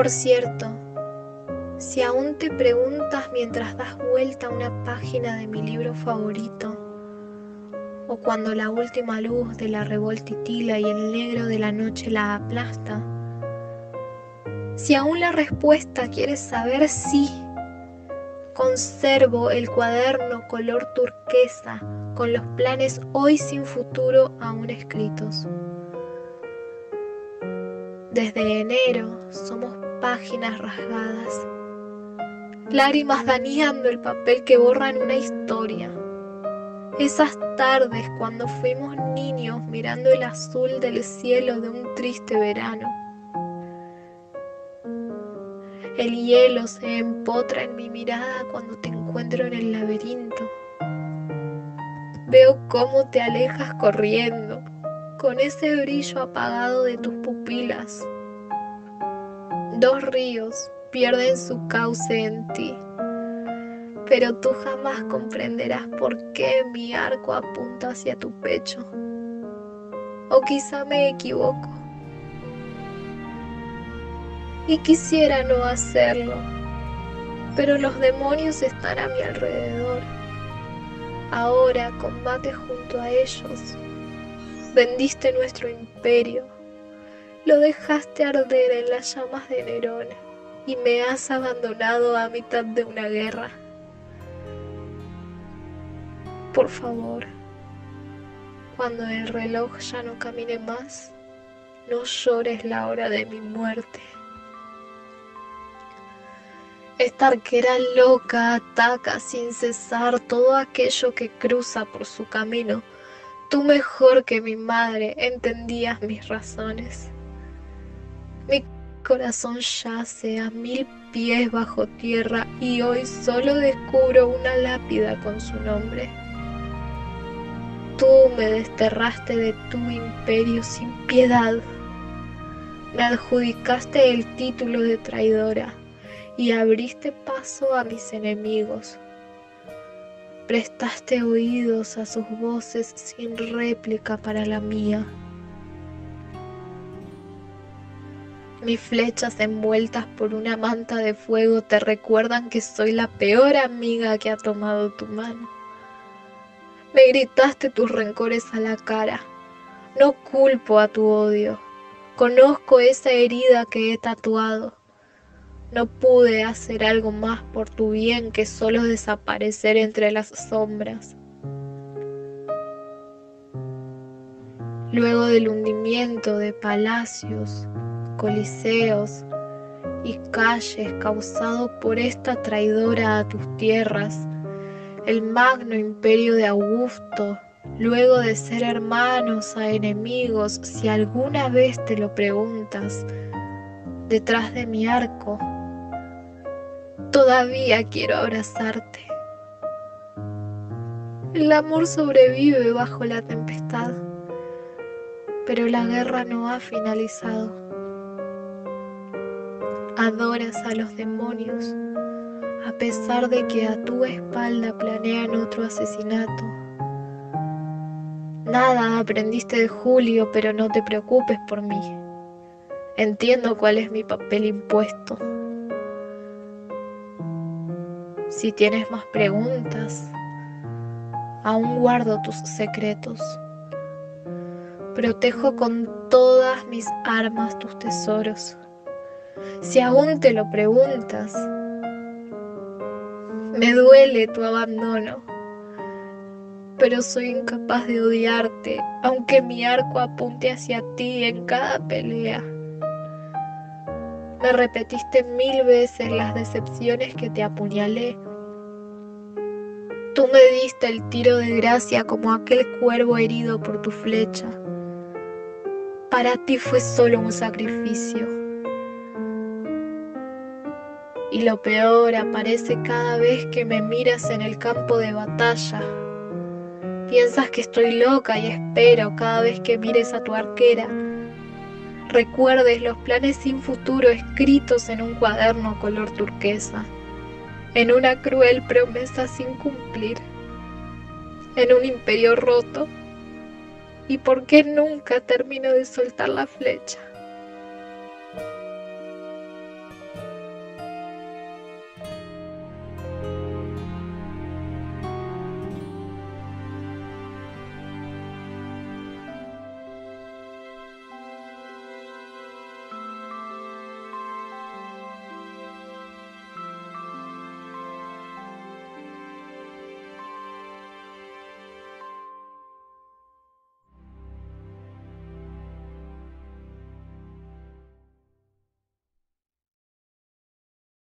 Por cierto, si aún te preguntas mientras das vuelta a una página de mi libro favorito, o cuando la última luz de la revoltitila y el negro de la noche la aplasta, si aún la respuesta quieres saber, sí, conservo el cuaderno color turquesa con los planes hoy sin futuro aún escritos. Desde enero somos páginas rasgadas, lágrimas dañando el papel que borran una historia. Esas tardes cuando fuimos niños mirando el azul del cielo de un triste verano. El hielo se empotra en mi mirada cuando te encuentro en el laberinto. Veo cómo te alejas corriendo, con ese brillo apagado de tus pupilas. Dos ríos pierden su cauce en ti, pero tú jamás comprenderás por qué mi arco apunta hacia tu pecho. O quizá me equivoco. Y quisiera no hacerlo, pero los demonios están a mi alrededor. Ahora combate junto a ellos. Vendiste nuestro imperio, lo dejaste arder en las llamas de Nerón y me has abandonado a mitad de una guerra. Por favor, cuando el reloj ya no camine más, no llores la hora de mi muerte. Esta arquera loca ataca sin cesar todo aquello que cruza por su camino. Tú mejor que mi madre entendías mis razones. Mi corazón yace a 1000 pies bajo tierra y hoy solo descubro una lápida con su nombre. Tú me desterraste de tu imperio sin piedad. Me adjudicaste el título de traidora y abriste paso a mis enemigos. Prestaste oídos a sus voces sin réplica para la mía. Mis flechas envueltas por una manta de fuego te recuerdan que soy la peor amiga que ha tomado tu mano. Me gritaste tus rencores a la cara. No culpo a tu odio. Conozco esa herida que he tatuado. No pude hacer algo más por tu bien que solo desaparecer entre las sombras. Luego del hundimiento de palacios, coliseos y calles causado por esta traidora a tus tierras, el magno imperio de Augusto, luego de ser hermanos a enemigos, si alguna vez te lo preguntas, detrás de mi arco, todavía quiero abrazarte. El amor sobrevive bajo la tempestad, pero la guerra no ha finalizado. Adoras a los demonios, a pesar de que a tu espalda planean otro asesinato. Nada aprendiste de Julio, pero no te preocupes por mí. Entiendo cuál es mi papel impuesto. Si tienes más preguntas, aún guardo tus secretos. Protejo con todas mis armas tus tesoros. Si aún te lo preguntas, me duele tu abandono, pero soy incapaz de odiarte, aunque mi arco apunte hacia ti en cada pelea. Me repetiste 1000 veces las decepciones que te apuñalé. Tú me diste el tiro de gracia como aquel cuervo herido por tu flecha. Para ti fue solo un sacrificio. Y lo peor aparece cada vez que me miras en el campo de batalla. Piensas que estoy loca y espero cada vez que mires a tu arquera recuerdes los planes sin futuro escritos en un cuaderno color turquesa, en una cruel promesa sin cumplir, en un imperio roto. ¿Y por qué nunca termino de soltar la flecha?